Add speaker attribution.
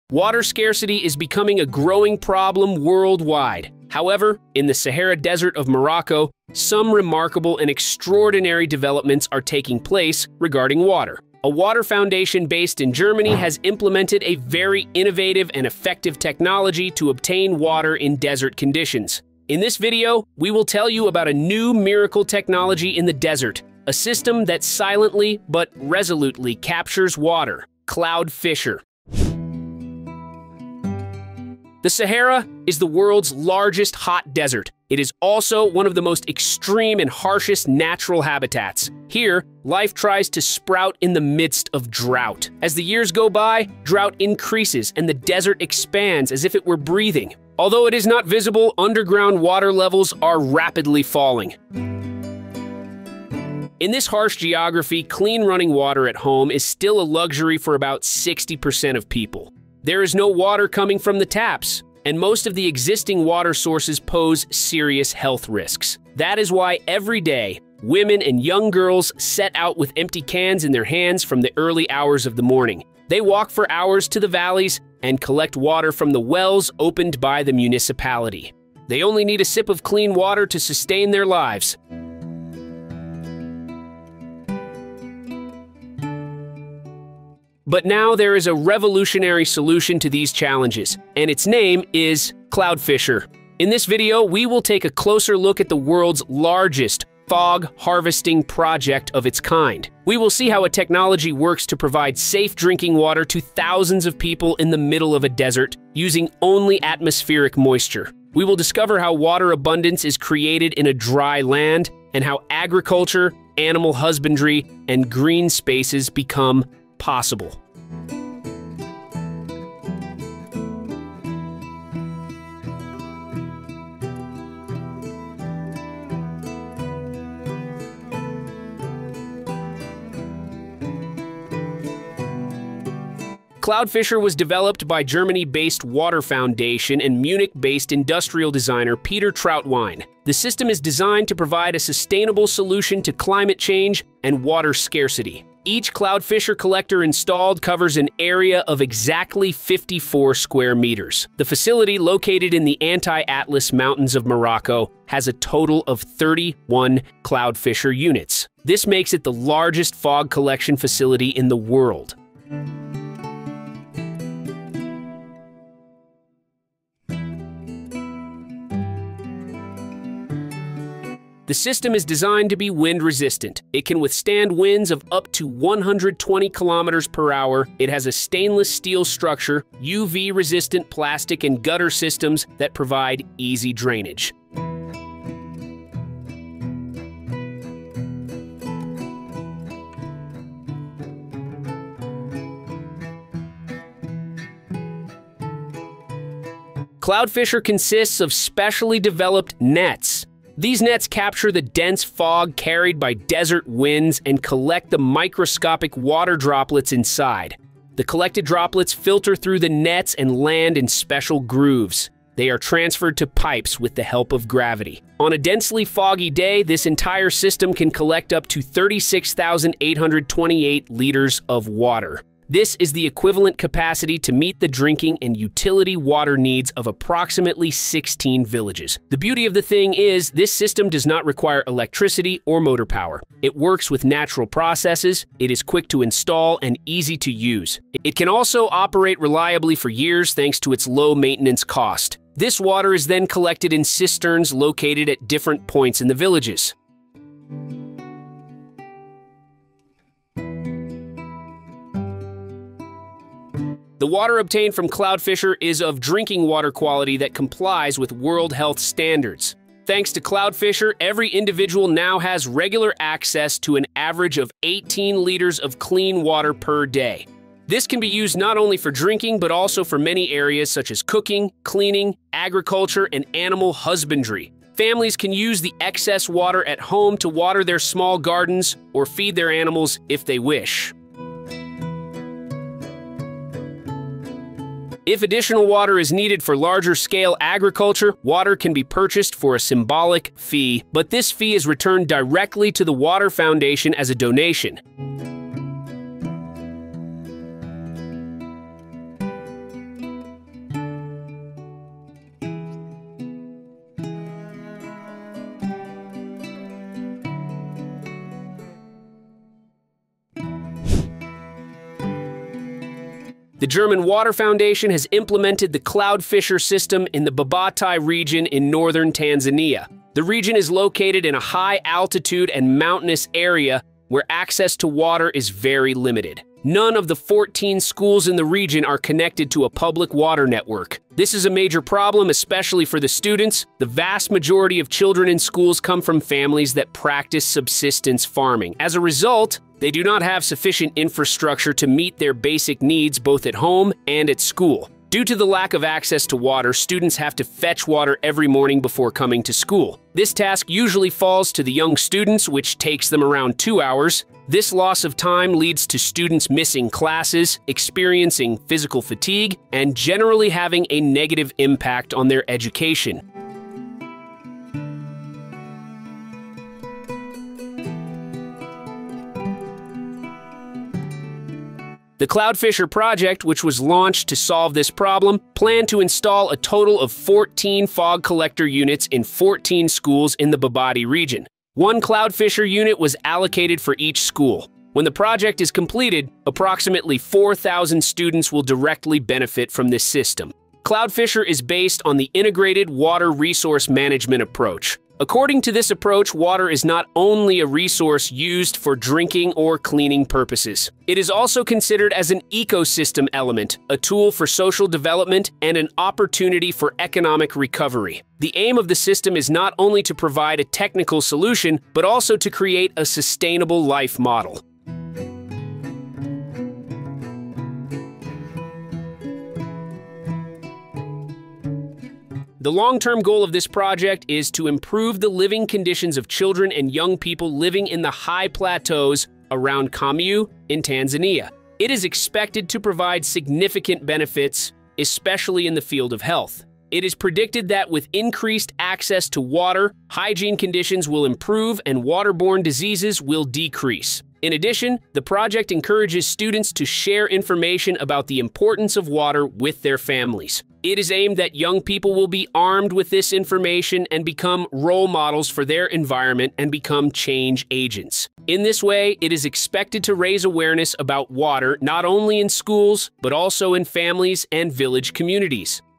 Speaker 1: Water scarcity is becoming a growing problem worldwide. However, in the Sahara Desert of Morocco, some remarkable and extraordinary developments are taking place regarding water. A Waterfoundation based in Germany has implemented a very innovative and effective technology to obtain water in desert conditions. In this video, we will tell you about a new miracle technology in the desert, a system that silently but resolutely captures water, CloudFisher. The Sahara is the world's largest hot desert. It is also one of the most extreme and harshest natural habitats. Here, life tries to sprout in the midst of drought. As the years go by, drought increases and the desert expands as if it were breathing. Although it is not visible, underground water levels are rapidly falling. In this harsh geography, clean running water at home is still a luxury for about 60% of people. There is no water coming from the taps, and most of the existing water sources pose serious health risks. That is why every day, women and young girls set out with empty cans in their hands from the early hours of the morning. They walk for hours to the valleys and collect water from the wells opened by the municipality. They only need a sip of clean water to sustain their lives. But now there is a revolutionary solution to these challenges, and its name is CloudFisher. In this video, we will take a closer look at the world's largest fog harvesting project of its kind. We will see how a technology works to provide safe drinking water to thousands of people in the middle of a desert using only atmospheric moisture. We will discover how water abundance is created in a dry land and how agriculture, animal husbandry, and green spaces become possible. CloudFisher was developed by Germany-based Waterfoundation and Munich-based industrial designer Peter Trautwein. The system is designed to provide a sustainable solution to climate change and water scarcity. Each CloudFisher collector installed covers an area of exactly 54 square meters. The facility, located in the Anti-Atlas Mountains of Morocco, has a total of 31 CloudFisher units. This makes it the largest fog collection facility in the world. The system is designed to be wind-resistant. It can withstand winds of up to 120 kilometers per hour. It has a stainless steel structure, UV-resistant plastic and gutter systems that provide easy drainage. CloudFisher consists of specially developed nets. These nets capture the dense fog carried by desert winds and collect the microscopic water droplets inside. The collected droplets filter through the nets and land in special grooves. They are transferred to pipes with the help of gravity. On a densely foggy day, this entire system can collect up to 36,828 liters of water. This is the equivalent capacity to meet the drinking and utility water needs of approximately 16 villages. The beauty of the thing is, this system does not require electricity or motor power. It works with natural processes, it is quick to install and easy to use. It can also operate reliably for years thanks to its low maintenance cost. This water is then collected in cisterns located at different points in the villages. The water obtained from CloudFisher is of drinking water quality that complies with World Health standards. Thanks to CloudFisher, every individual now has regular access to an average of 18 liters of clean water per day. This can be used not only for drinking, but also for many areas such as cooking, cleaning, agriculture, and animal husbandry. Families can use the excess water at home to water their small gardens or feed their animals if they wish. If additional water is needed for larger-scale agriculture, water can be purchased for a symbolic fee, but this fee is returned directly to the Waterfoundation as a donation. The German Waterfoundation has implemented the CloudFisher system in the Babatai region in northern Tanzania. The region is located in a high altitude and mountainous area where access to water is very limited. None of the 14 schools in the region are connected to a public water network. This is a major problem, especially for the students. The vast majority of children in schools come from families that practice subsistence farming. As a result, they do not have sufficient infrastructure to meet their basic needs both at home and at school. Due to the lack of access to water, students have to fetch water every morning before coming to school. This task usually falls to the young students, which takes them around 2 hours. This loss of time leads to students missing classes, experiencing physical fatigue, and generally having a negative impact on their education. The CloudFisher Project, which was launched to solve this problem, planned to install a total of 14 fog collector units in 14 schools in the Babati region. One CloudFisher unit was allocated for each school. When the project is completed, approximately 4,000 students will directly benefit from this system. CloudFisher is based on the integrated water resource management approach. According to this approach, water is not only a resource used for drinking or cleaning purposes. It is also considered as an ecosystem element, a tool for social development, and an opportunity for economic recovery. The aim of the system is not only to provide a technical solution, but also to create a sustainable life model. The long-term goal of this project is to improve the living conditions of children and young people living in the high plateaus around Kamyu in Tanzania. It is expected to provide significant benefits, especially in the field of health. It is predicted that with increased access to water, hygiene conditions will improve and waterborne diseases will decrease. In addition, the project encourages students to share information about the importance of water with their families. It is aimed that young people will be armed with this information and become role models for their environment and become change agents. In this way, it is expected to raise awareness about water not only in schools, but also in families and village communities.